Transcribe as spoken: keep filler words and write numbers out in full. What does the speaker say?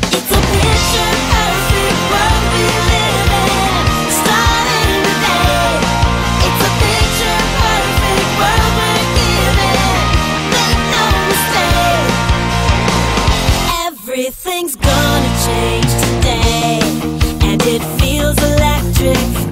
It's a picture perfect world we live in, starting today. It's a picture perfect world we're given, make no mistake. Everything's gonna change today, and it feels electric.